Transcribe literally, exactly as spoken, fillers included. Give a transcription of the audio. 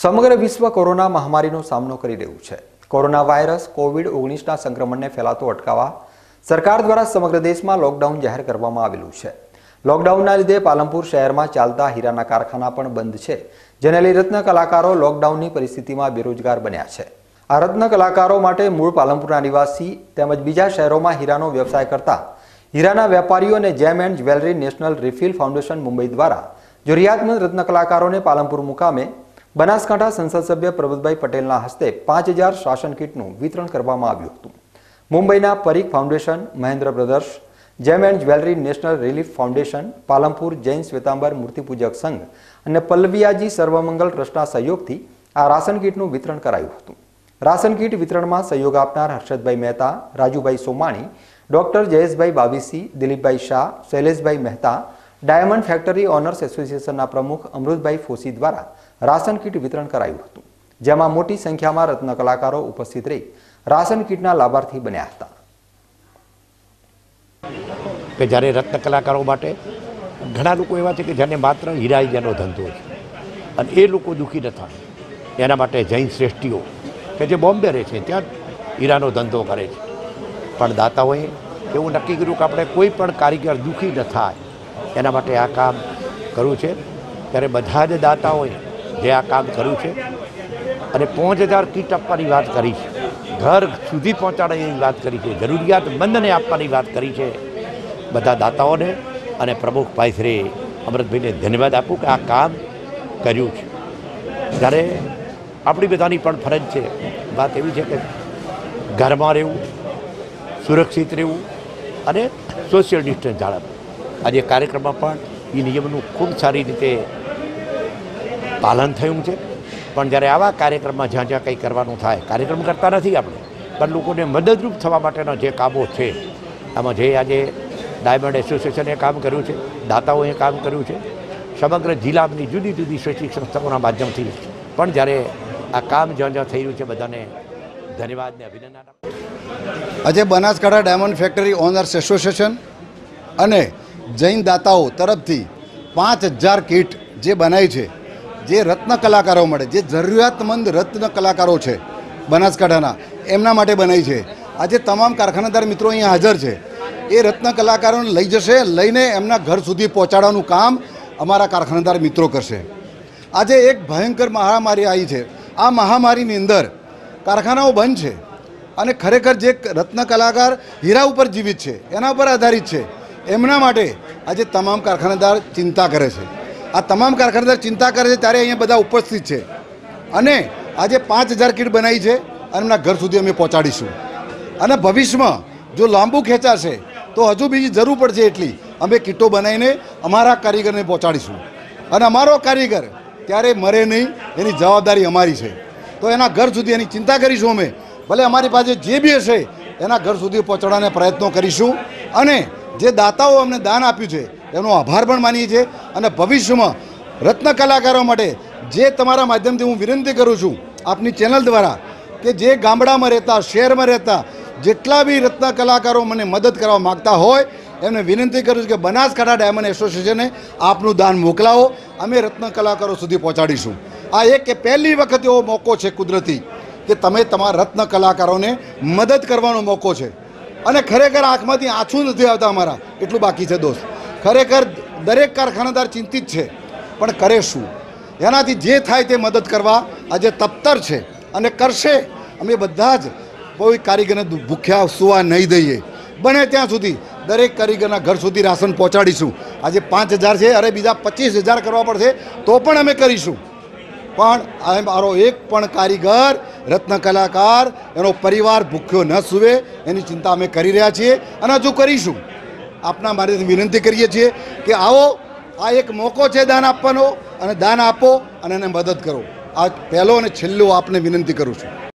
સમગ્ર વિશ્વ કોરોના મહામારીનો સામનો કરી રહ્યું છે। કોરોના વાયરસ કોવિડ ઓગણીસના સંક્રમણને ફેલાતો અટકાવવા સરકાર દ્વારા સમગ્ર દેશમાં લોકડાઉન જાહેર કરવામાં આવેલું છે। લોકડાઉનના લીધે પાલનપુર શહેરમાં ચાલતા હીરાના કારખાના પણ બંધ છે, જેને લઈ રત્ન કલાકારો લોકડાઉનની પરિસ્થિતિમાં બેરોજગાર બન્યા છે। આ રત્ન કલાકારો માટે મૂળ પાલનપુરના નિવાસી તેમજ બીજા શહેરોમાં હીરાનો વ્યવસાય કરતા હીરાના વેપારીઓ અને gem and jewellery national relief foundation Mumbai દ્વારા જરૂરિયાતમંદ રત્ન કલાકારોને પાલનપુર મુકામે બનાસકાંઠા સંસદ સભ્ય પ્રબોધભાઈ પટેલના હસ્તે પાંચ હજાર રાશન કીટનું વિતરણ કરવામાં આવ્યું હતું। મુંબઈના Parikh foundation, Mahendra brothers, gem and jewellery national relief foundation, Palanpur Jain Shwetambar Murtipujak Sangh અને પલ્લવિયાજી સર્વમંગલ ટ્રસ્ટના સહયોગથી આ રાશન કીટનું વિતરણ કરાયું હતું। રાશન કીટ વિતરણમાં સહયોગ આપનાર Harshadbhai Mehta, Rajubhai Somani, doctor Jayeshbhai Bavisi, Dilipbhai Shah, Shaileshbhai Mehta, diamond factory owners એસોસિએશનના પ્રમુખ અમૃતભાઈ ફોસી દ્વારા રાશન કીટ વિતરણ કરાયું હતું, જેમાં મોટી સંખ્યામાં રત્ન કલાકારો ઉપસ્થિત રહી રાશન કીટના લાભાર્થી બન્યા હતા। કે જ્યારે રત્ન કલાકારો માટે ઘણા લોકો એવા છે કે જેને માત્ર હીરા હીરાનો ધંધો છે અને એ લોકો દુઃખી ન થાય એના માટે જૈન શ્રેષ્ઠીઓ કે જે બોમ્બે રહે છે ત્યાં હીરાનો ધંધો કરે છે, પણ દાતાઓએ એવું નક્કી કર્યું કે આપણે કોઈ પણ કારીગર દુઃખી ન થાય એના માટે આ કામ કરવું છે। ત્યારે બધા જ દાતાઓએ જે આ કામ કર્યું છે અને પાંચ હજાર કીટ આપવાની વાત કરી છે, ઘર સુધી પહોંચાડવાની વાત કરી છે, જરૂરિયાતમંદને આપવાની વાત કરી છે। બધા દાતાઓને અને પ્રમુખભાઈ શ્રી અમૃતભાઈને ધન્યવાદ આપું કે આ કામ કર્યું છે। જ્યારે આપણી બધાની પણ ફરજ છે, વાત એવી છે કે ઘરમાં રહેવું, સુરક્ષિત રહેવું અને સોશિયલ ડિસ્ટન્સ જાળવવું। આજે કાર્યક્રમમાં પણ એ નિયમનું ખૂબ સારી રીતે પાલન થયું છે, પણ જ્યારે આવા કાર્યક્રમમાં જ્યાં જ્યાં કંઈ કરવાનું થાય, કાર્યક્રમ કરતા નથી આપણે, પણ લોકોને મદદરૂપ થવા માટેના જે કામો છે આમાં જે આજે ડાયમંડ એસોસિએશને કામ કર્યું છે, દાતાઓએ કામ કર્યું છે, સમગ્ર જિલ્લાની જુદી જુદી શૈક્ષણિક સંસ્થાઓના માધ્યમથી પણ જ્યારે આ કામ જ્યાં જ્યાં થઈ રહ્યું છે બધાને ધન્યવાદને અભિનંદન આપું। આજે Banaskantha diamond factory owners association અને જૈન દાતાઓ તરફથી પાંચ હજાર કીટ જે બનાવી છે, જે રત્ન કલાકારો માટે, જે જરૂરિયાતમંદ રત્ન કલાકારો છે બનાસકાંઠાના, એમના માટે બનાવી છે। આજે તમામ કારખાનાદાર મિત્રો અહીંયા હાજર છે, એ રત્ન કલાકારોને લઈ જશે, લઈને એમના ઘર સુધી પહોંચાડવાનું કામ અમારા કારખાનાદાર મિત્રો કરશે। આજે એક ભયંકર મહામારી આવી છે, આ મહામારીની અંદર કારખાનાઓ બંધ છે અને ખરેખર જે રત્ન કલાકાર હીરા ઉપર જીવિત છે, એના ઉપર આધારિત છે, એમના માટે આજે તમામ કારખાનાદાર ચિંતા કરે છે। આ તમામ કારખાનાદાર ચિંતા કરે છે ત્યારે અહીંયા બધા ઉપસ્થિત છે અને આજે પાંચ હજાર કીટ બનાવી છે અને એમના ઘર સુધી અમે પહોંચાડીશું। અને ભવિષ્યમાં જો લાંબુ ખેંચાશે તો હજુ બીજી જરૂર પડશે એટલી અમે કીટો બનાવીને અમારા કારીગરને પહોંચાડીશું અને અમારો કારીગર ત્યારે મરે નહીં એની જવાબદારી અમારી છે। તો એના ઘર સુધી એની ચિંતા કરીશું અમે, ભલે અમારી પાસે જે બી હશે એના ઘર સુધી પહોંચાડવાના પ્રયત્નો કરીશું અને જે દાતાઓ અમને દાન આપ્યું છે એનો આભાર પણ માનીએ છીએ। અને ભવિષ્યમાં રત્ન કલાકારો માટે જે તમારા માધ્યમથી હું વિનંતી કરું છું આપની ચેનલ દ્વારા કે જે ગામડામાં રહેતા, શહેરમાં રહેતા જેટલા બી રત્ન કલાકારો મને મદદ કરવા માગતા હોય એમને વિનંતી કરું છું કે બનાસકાંઠા ડાયમંડ એસોસિએશને આપનું દાન મોકલાવો, અમે રત્ન કલાકારો સુધી પહોંચાડીશું। આ એક કે પહેલી વખત એવો મોકો છે કુદરતી કે તમે તમારા રત્ન કલાકારોને મદદ કરવાનો મોકો છે અને ખરેખર આંખમાંથી આંસુ નથી આવતા અમારા, એટલું બાકી છે દોસ્ત। ખરેખર દરેક કારખાનાદાર ચિંતિત છે, પણ કરે શું? એનાથી જે થાય તે મદદ કરવા આજે તત્પર છે અને કરશે। અમે બધા જ કોઈ કારીગરને ભૂખ્યા સુવા નહીં દઈએ, બને ત્યાં સુધી દરેક કારીગરના ઘર સુધી રાશન પહોંચાડીશું। આજે પાંચ હજાર છે, અરે બીજા પચીસ હજાર કરવા પડશે તો પણ અમે કરીશું, પણ આ મારો એક પણ કારીગર, રત્ન કલાકાર, એનો પરિવાર ભૂખ્યો ન સૂવે એની ચિંતા અમે કરી રહ્યા છીએ અને હજુ કરીશું। આપના મારે વિનંતી કરીએ છીએ કે આવો, આ એક મોકો છે દાન આપવાનો, અને દાન આપો અને એને મદદ કરો। આ પહેલો અને છેલ્લો આપને વિનંતી કરું છું।